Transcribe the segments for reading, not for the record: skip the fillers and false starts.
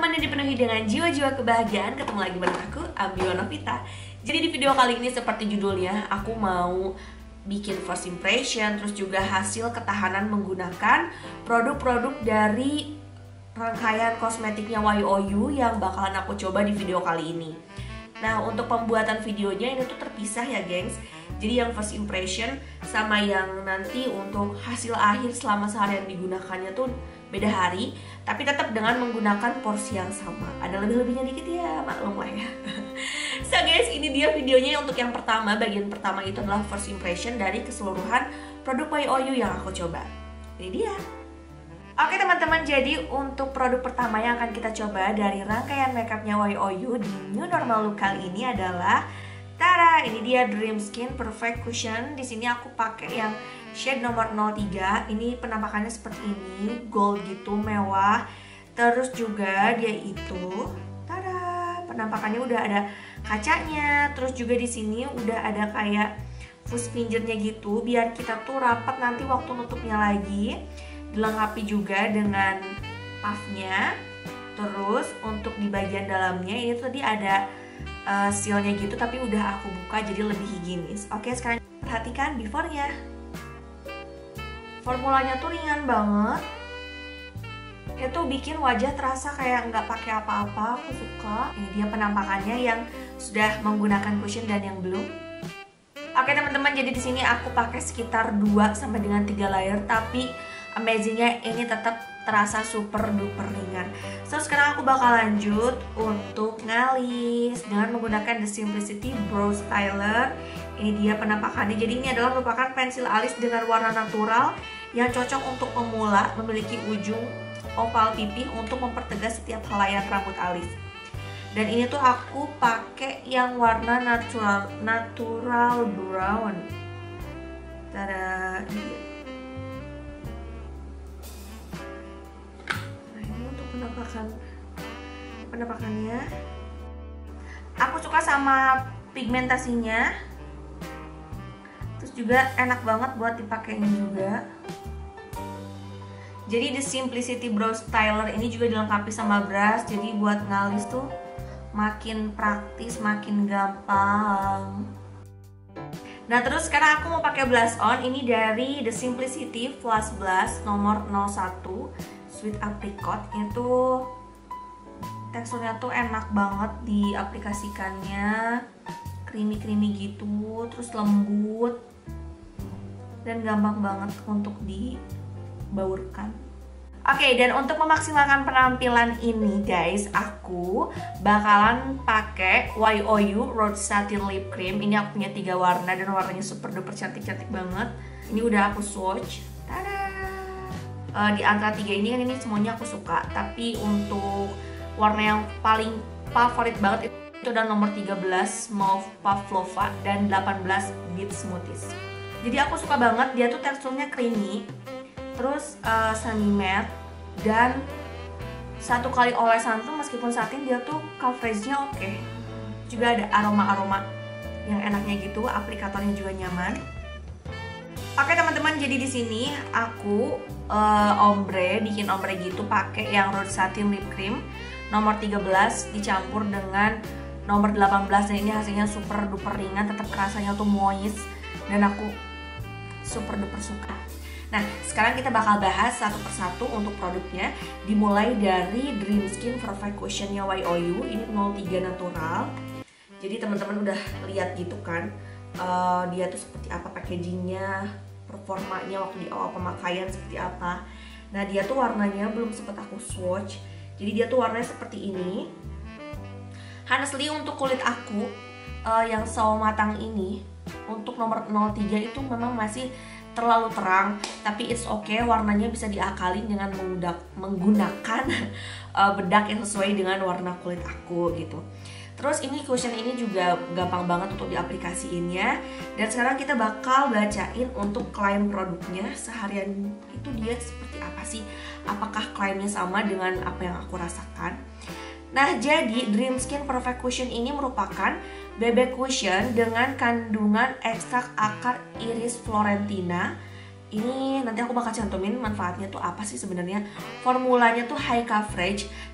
teman-teman yang dipenuhi dengan jiwa-jiwa kebahagiaan, ketemu lagi bareng aku, Ambio Novita. Jadi di video kali ini seperti judulnya, aku mau bikin first impression, terus juga hasil ketahanan menggunakan produk-produk dari rangkaian kosmetiknya YOU yang bakalan aku coba di video kali ini. Nah, untuk pembuatan videonya ini tuh terpisah ya gengs. Jadi yang first impression sama yang nanti untuk hasil akhir selama seharian digunakannya tuh beda hari, tapi tetap dengan menggunakan porsi yang sama. Ada lebih-lebihnya dikit ya, maklum lah ya. So guys, ini dia videonya. Untuk yang pertama, bagian pertama itu adalah first impression dari keseluruhan produk YOU yang aku coba. Ini dia. Oke teman-teman, jadi untuk produk pertama yang akan kita coba dari rangkaian makeupnya YOU di New Normal Look kali ini adalah tada, ini dia Dream Skin Perfect Cushion. Di sini aku pakai yang shade nomor 03. Ini penampakannya seperti ini, gold gitu, mewah. Terus juga dia itu, tada, penampakannya udah ada kacanya. Terus juga di sini udah ada kayak fuse fingernya gitu, biar kita tuh rapat nanti waktu nutupnya lagi. Dilengkapi juga dengan puffnya. Terus untuk di bagian dalamnya ini tadi ada sealnya gitu, tapi udah aku buka jadi lebih higienis. Oke, sekarang perhatikan before-nya. Formulanya tuh ringan banget. Itu bikin wajah terasa kayak nggak pakai apa-apa. Aku suka. Ini dia penampakannya yang sudah menggunakan cushion dan yang belum. Oke teman-teman, jadi di sini aku pakai sekitar 2 sampai dengan 3 layer, tapi amazingnya ini tetap terasa super duper ringan. So sekarang aku bakal lanjut untuk ngalis dengan menggunakan The Simplicity Brow Styler. Ini dia penampakannya. Jadi ini adalah merupakan pensil alis dengan warna natural yang cocok untuk pemula, memiliki ujung oval pipih untuk mempertegas setiap helaian rambut alis. Dan ini tuh aku pakai yang warna natural brown. Tada, ini dia. Penampakannya aku suka sama pigmentasinya, terus juga enak banget buat dipakaiin juga. Jadi The Simplicity Brow Styler ini juga dilengkapi sama brush, jadi buat ngalis tuh makin praktis, makin gampang. Nah terus sekarang aku mau pakai blush on. Ini dari The Simplicity Flash Blush nomor 01 Sweet Apricot. Itu teksturnya tuh enak banget diaplikasikannya, creamy gitu, terus lembut dan gampang banget untuk dibaurkan. Oke, dan untuk memaksimalkan penampilan ini guys, aku bakalan pakai YOU Rose Satin Lip Cream. Ini aku punya 3 warna dan warnanya super duper cantik banget. Ini udah aku swatch. Di antara 3 ini kan ini semuanya aku suka, tapi untuk warna yang paling favorit banget itu adalah nomor 13 Mauve Pavlova dan 18 Beat Smoothies. Jadi aku suka banget, dia tuh teksturnya creamy, terus semi matte, dan satu kali olesan tuh meskipun satin dia tuh coveragenya oke. Juga ada aroma-aroma yang enaknya gitu, aplikatornya juga nyaman. Oke teman-teman, jadi di sini aku bikin ombre gitu pakai yang Rose Satin Lip Cream nomor 13 dicampur dengan nomor 18, dan ini hasilnya super duper ringan, tetap rasanya tuh moist dan aku super duper suka. Nah, sekarang kita bakal bahas satu persatu untuk produknya, dimulai dari Dream Skin Perfect Cushion-nya YOU. Ini 03 natural. Jadi teman-teman udah lihat gitu kan, dia tuh seperti apa packagingnya, performanya waktu di awal pemakaian seperti apa. Nah dia tuh warnanya belum sempet aku swatch, jadi dia tuh warnanya seperti ini. Honestly untuk kulit aku yang sawo matang ini, untuk nomor 03 itu memang masih terlalu terang, tapi it's okay, warnanya bisa diakalin dengan menggunakan bedak yang sesuai dengan warna kulit aku gitu. Terus ini cushion ini juga gampang banget untuk diaplikasiinnya. Dan sekarang kita bakal bacain untuk klaim produknya seharian itu dia seperti apa sih, apakah klaimnya sama dengan apa yang aku rasakan. Nah jadi Dream Skin Perfect Cushion ini merupakan BB cushion dengan kandungan ekstrak akar iris Florentina. Ini nanti aku bakal cantumin manfaatnya tuh apa sih sebenarnya. Formulanya tuh high coverage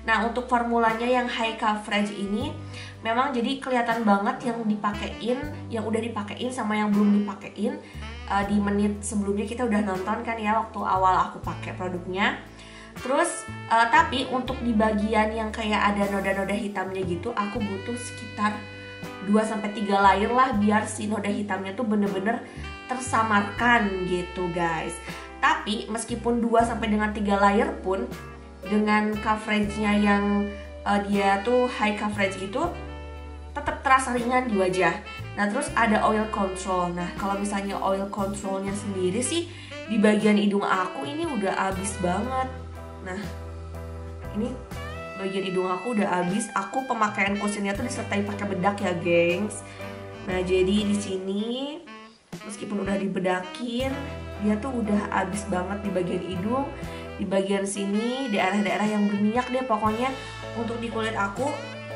Nah untuk formulanya yang high coverage ini memang jadi kelihatan banget yang dipakein, yang udah dipakein sama yang belum dipakein. Di menit sebelumnya kita udah nonton kan ya waktu awal aku pakai produknya. Terus tapi untuk di bagian yang kayak ada noda-noda hitamnya gitu, aku butuh sekitar 2-3 layer lah biar si noda hitamnya tuh bener-bener tersamarkan gitu guys. Tapi meskipun 2-3 layer pun dengan coveragenya yang dia tuh high coverage gitu, tetap terasa ringan di wajah. Nah terus ada oil control. Nah kalau misalnya oil controlnya sendiri sih di bagian hidung aku ini udah abis banget. Nah ini bagian hidung aku udah habis. Aku pemakaian kusennya tuh disertai pakai bedak ya, gengs. Nah, jadi di sini meskipun udah dibedakin, dia tuh udah habis banget di bagian hidung, di bagian sini, daerah-daerah yang berminyak deh pokoknya. Untuk di kulit aku,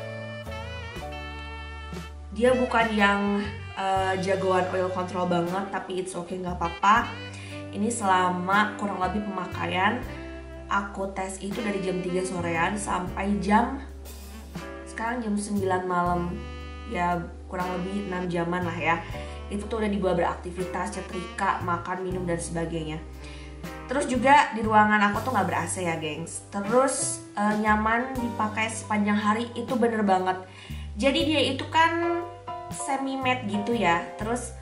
dia bukan yang jagoan oil control banget, tapi it's okay, nggak apa-apa. Ini selama kurang lebih pemakaian aku tes itu dari jam 3 sorean sampai sekarang jam 9 malam. Ya kurang lebih 6 jaman lah ya. Itu tuh udah dibawa beraktivitas, nyetrika, makan, minum dan sebagainya. Terus juga di ruangan aku tuh nggak ber-AC ya gengs. Terus nyaman dipakai sepanjang hari, itu bener banget. Jadi dia itu kan semi matte gitu ya. Terus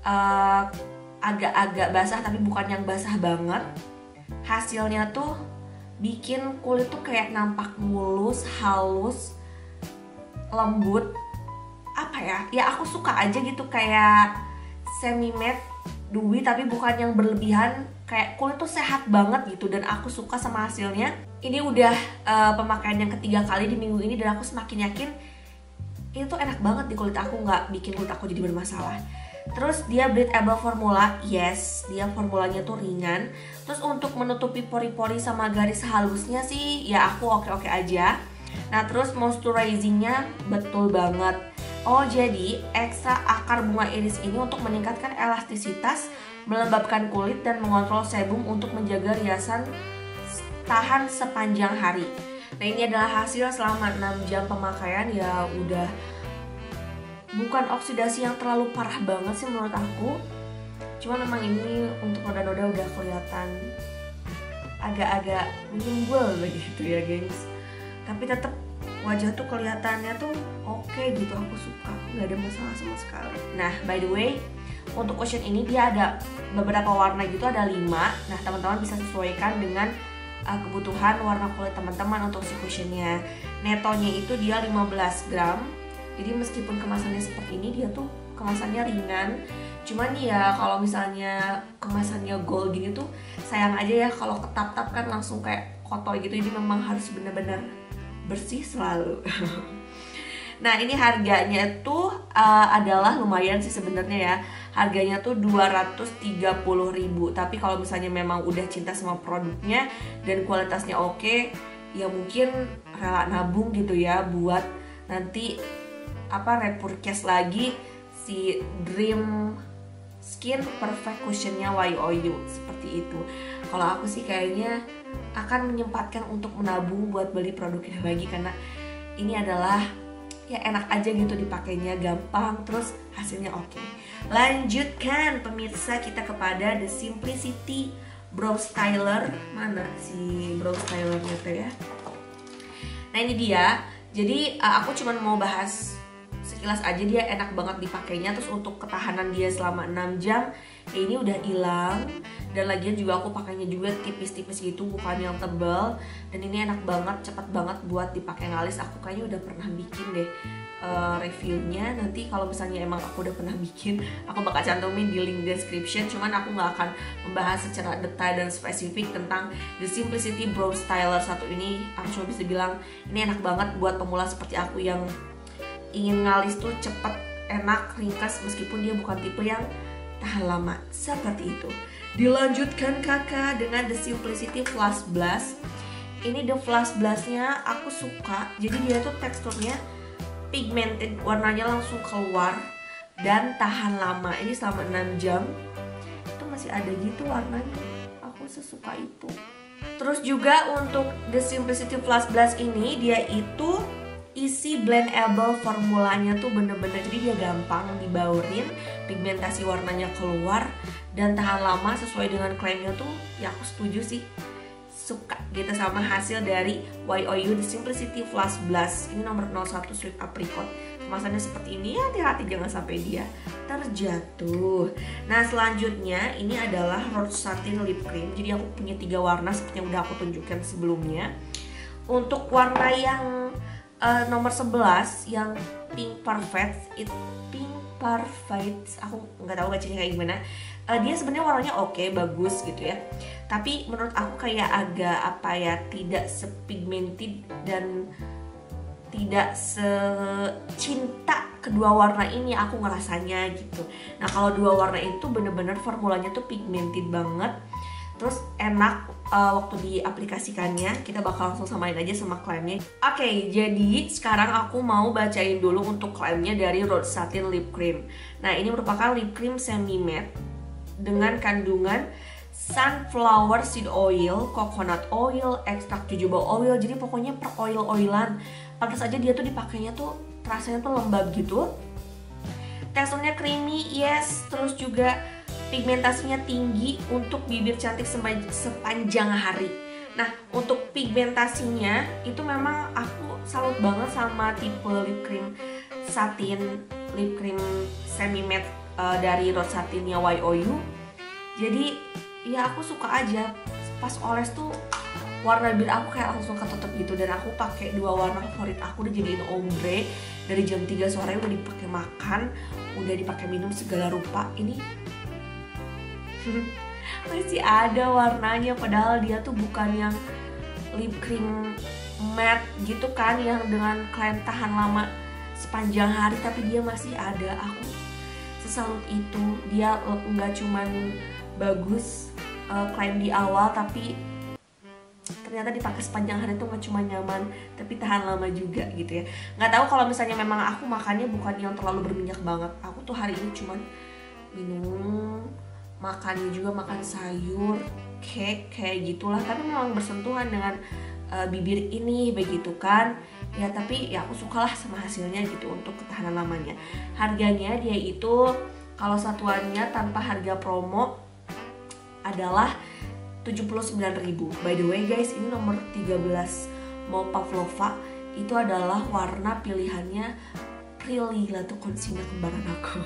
agak-agak basah tapi bukan yang basah banget. Hasilnya tuh bikin kulit tuh kayak nampak mulus, halus, lembut. Apa ya? Ya aku suka aja gitu, kayak semi matte, dewy tapi bukan yang berlebihan. Kayak kulit tuh sehat banget gitu, dan aku suka sama hasilnya. Ini udah pemakaian yang ketiga kali di minggu ini, dan aku semakin yakin itu tuh enak banget di kulit aku, nggak bikin kulit aku jadi bermasalah. Terus dia breathable formula, yes, dia formulanya tuh ringan. Terus untuk menutupi pori-pori sama garis halusnya sih ya aku oke-oke aja. Nah terus moisturizingnya betul banget. Oh jadi ekstra akar bunga iris ini untuk meningkatkan elastisitas, melembabkan kulit dan mengontrol sebum untuk menjaga riasan tahan sepanjang hari. Nah ini adalah hasil selama 6 jam pemakaian, ya udah bukan oksidasi yang terlalu parah banget sih menurut aku. Cuma memang ini untuk noda-noda udah kelihatan agak-agak menyimbul begitu ya gengs. Tapi tetap wajah tuh kelihatannya tuh oke gitu, aku suka, nggak ada masalah sama sekali. Nah by the way, untuk cushion ini dia ada beberapa warna gitu, ada 5. Nah teman-teman bisa sesuaikan dengan kebutuhan warna kulit teman-teman untuk si cushionnya. Netonya itu dia 15 gram. Jadi meskipun kemasannya seperti ini, dia tuh kemasannya ringan. Cuman ya kalau misalnya kemasannya gold gini tuh sayang aja ya kalau ketap-tap kan langsung kayak kotor gitu. Jadi memang harus benar-benar bersih selalu. Nah ini harganya tuh adalah lumayan sih sebenarnya ya. Harganya tuh 230.000. Tapi kalau misalnya memang udah cinta sama produknya dan kualitasnya oke, ya mungkin rela nabung gitu ya buat nanti repurchase lagi si Dream Skin Perfect Cushionnya YOU seperti itu. Kalau aku sih kayaknya akan menyempatkan untuk menabung buat beli produk ini lagi, karena ini adalah ya enak aja gitu dipakainya, gampang, terus hasilnya oke. Lanjutkan pemirsa kita kepada The Simplicity Brow Styler. Mana si Brow Stylernya tuh ya? Nah ini dia. Jadi aku cuma mau bahas sekilas aja, dia enak banget dipakainya. Terus untuk ketahanan dia selama 6 jam ya ini udah hilang. Dan lagian juga aku pakainya juga tipis-tipis gitu, bukan yang tebal. Dan ini enak banget, cepat banget buat dipakai ngalis. Aku kayaknya udah pernah bikin deh reviewnya. Nanti kalau misalnya emang aku udah pernah bikin, aku bakal cantumin di link description. Cuman aku gak akan membahas secara detail dan spesifik tentang The Simplicity Brow Styler satu ini. Aku cuma bisa bilang ini enak banget buat pemula seperti aku yang ingin ngalis tuh cepet, enak, ringkas, meskipun dia bukan tipe yang tahan lama seperti itu. Dilanjutkan kakak dengan The Simplicity Flash Blush. Ini The Flash Blushnya aku suka. Jadi dia tuh teksturnya pigmented, warnanya langsung keluar dan tahan lama. Ini selama 6 jam itu masih ada gitu warnanya. Aku sesuka itu. Terus juga untuk The Simplicity Flash Blast ini dia itu isi blendable formulanya tuh bener-bener, jadi dia gampang dibaurin, pigmentasi warnanya keluar dan tahan lama sesuai dengan klaimnya tuh. Ya aku setuju sih, suka gitu sama hasil dari YOU The Simplicity Flash Blast. Ini nomor 01 Sweet Apricot. Kemasannya seperti ini, hati-hati jangan sampai dia terjatuh. Nah selanjutnya ini adalah Rose Satin Lip Cream. Jadi aku punya 3 warna seperti yang udah aku tunjukkan sebelumnya. Untuk warna yang nomor 11 yang Pink Parfait, aku nggak tahu bacanya kayak gimana. Dia sebenarnya warnanya oke, bagus gitu ya. Tapi menurut aku kayak agak apa ya, tidak sepigmented dan tidak secinta kedua warna ini aku ngerasanya gitu. Nah kalau dua warna itu bener-bener formulanya tuh pigmented banget, terus enak waktu diaplikasikannya. Kita bakal langsung samain aja sama klaimnya. Oke, jadi sekarang aku mau bacain dulu untuk klaimnya dari Rose Satin Lip Cream. Nah ini merupakan lip cream semi matte dengan kandungan sunflower seed oil, coconut oil, ekstrak jojoba oil. Jadi pokoknya per oil-oilan. Pantas aja dia tuh dipakainya tuh rasanya tuh lembab gitu. Teksturnya creamy, yes. Terus juga pigmentasinya tinggi untuk bibir cantik sepanjang hari. Nah untuk pigmentasinya itu memang aku salut banget sama tipe lip cream satin, lip cream semi matte dari Rose Satinnya YOU. Jadi ya aku suka aja, pas oles tuh warna bibir aku kayak langsung ketutup gitu. Dan aku pakai 2 warna favorit aku, udah jadiin ombre dari jam 3 sore, udah dipakai makan, udah dipakai minum segala rupa. Ini masih ada warnanya, padahal dia tuh bukan yang lip cream matte gitu kan, yang dengan klaim tahan lama sepanjang hari, tapi dia masih ada. Aku sesalut itu. Dia nggak cuman bagus klaim di awal, tapi ternyata dipakai sepanjang hari tuh nggak cuma nyaman, tapi tahan lama juga gitu ya. Nggak tahu kalau misalnya memang aku makannya bukan yang terlalu berminyak banget. Aku tuh hari ini cuman minum, makannya juga makan sayur, cake kayak gitulah. Tapi memang bersentuhan dengan bibir ini begitu kan. Ya tapi ya aku sukalah sama hasilnya gitu untuk ketahanan lamanya. Harganya dia itu kalau satuannya tanpa harga promo adalah 79.000. By the way guys, ini nomor 13 mau Pavlova. Itu adalah warna pilihannya Prilly lah tuh concealer kembaran aku.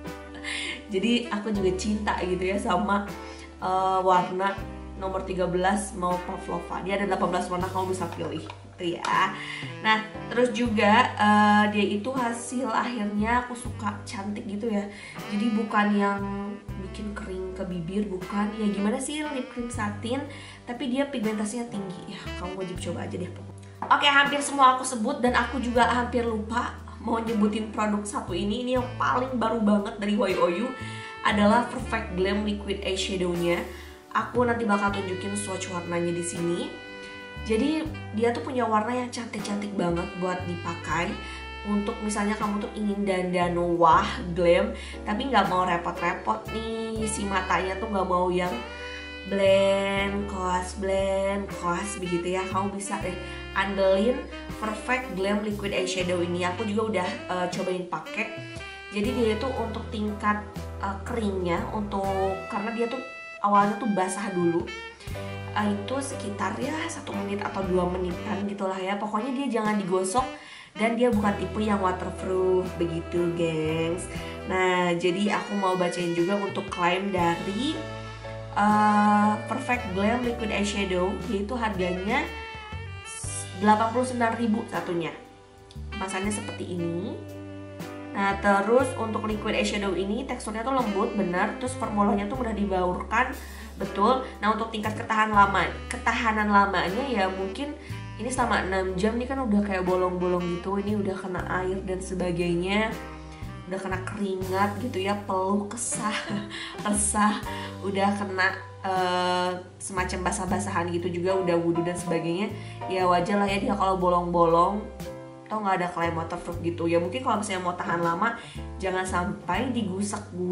Jadi aku juga cinta gitu ya sama warna nomor 13 mau Pavlova. Dia ada 18 warna, kamu bisa pilih gitu ya. Nah terus juga dia itu hasil akhirnya aku suka cantik gitu ya. Jadi bukan yang bikin kering ke bibir, bukan. Ya gimana sih lip cream satin, tapi dia pigmentasinya tinggi. Ya kamu wajib coba aja deh. Oke, hampir semua aku sebut dan aku juga hampir lupa mau nyebutin produk satu ini. Ini yang paling baru banget dari YOU adalah Perfect Glam Liquid Eyeshadow-nya. Aku nanti bakal tunjukin swatch warnanya di sini. Jadi dia tuh punya warna yang cantik-cantik banget buat dipakai. Untuk misalnya kamu tuh ingin dandan wah glam, tapi nggak mau repot-repot nih, si matanya tuh nggak mau yang blend, kos begitu ya. Kamu bisa deh andelin Perfect Glam Liquid Eyeshadow ini. Aku juga udah cobain pakai. Jadi dia tuh untuk tingkat keringnya, karena dia tuh awalnya tuh basah dulu, itu sekitar ya 1 menit atau 2 menitan gitulah ya. Pokoknya dia jangan digosok, dan dia bukan tipe yang waterproof begitu gengs. Nah jadi aku mau bacain juga untuk klaim dari Perfect Glam Liquid Eyeshadow. Yaitu harganya 89.000 satunya. Kemasannya seperti ini. Nah terus untuk liquid eyeshadow ini teksturnya tuh lembut bener, terus formulanya tuh mudah dibaurkan, betul. Nah untuk tingkat ketahanan lamanya ya mungkin ini selama 6 jam. Ini kan udah kayak bolong-bolong gitu, ini udah kena air dan sebagainya, udah kena keringat gitu ya, peluh resah, udah kena semacam basah-basahan gitu juga, udah wudhu dan sebagainya. Ya wajar lah ya dia kalau bolong-bolong, atau nggak ada klaim waterproof gitu ya. Mungkin kalau misalnya mau tahan lama jangan sampai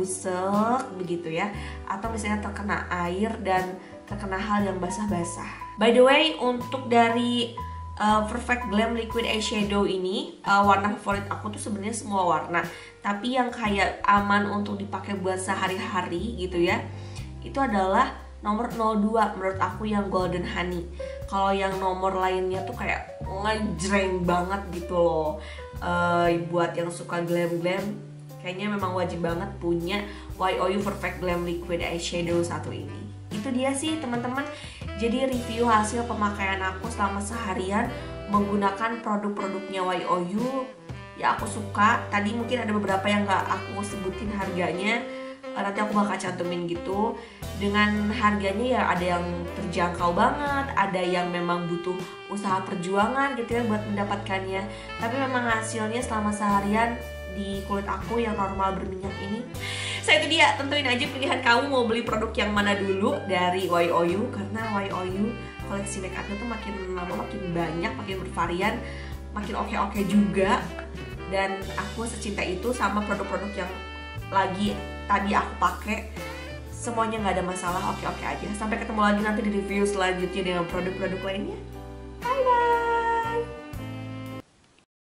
digusek-gusek begitu ya, atau misalnya terkena air dan terkena hal yang basah-basah By the way, untuk dari Perfect Glam Liquid Eyeshadow ini, warna favorit aku tuh sebenarnya semua warna, tapi yang kayak aman untuk dipakai buat sehari-hari gitu ya, itu adalah nomor 02 menurut aku, yang Golden Honey. Kalau yang nomor lainnya tuh kayak ngejreng banget gitu loh. Buat yang suka glam-glam, kayaknya memang wajib banget punya YOU Perfect Glam Liquid Eyeshadow satu ini. Itu dia sih teman-teman, jadi review hasil pemakaian aku selama seharian menggunakan produk-produknya YOU. Ya aku suka, tadi mungkin ada beberapa yang gak aku sebutin harganya, nanti aku bakal cantumin gitu. Dengan harganya ya ada yang terjangkau banget, ada yang memang butuh usaha perjuangan gitu ya buat mendapatkannya. Tapi memang hasilnya selama seharian di kulit aku yang normal berminyak ini, saya itu dia, tentuin aja pilihan kamu mau beli produk yang mana dulu dari YOU, karena YOU koleksi makeupnya tuh makin lama makin banyak, makin bervarian, makin oke-oke juga. Dan aku secinta itu sama produk-produk yang lagi tadi aku pakai, semuanya nggak ada masalah, oke-oke aja. Sampai ketemu lagi nanti di review selanjutnya dengan produk-produk lainnya.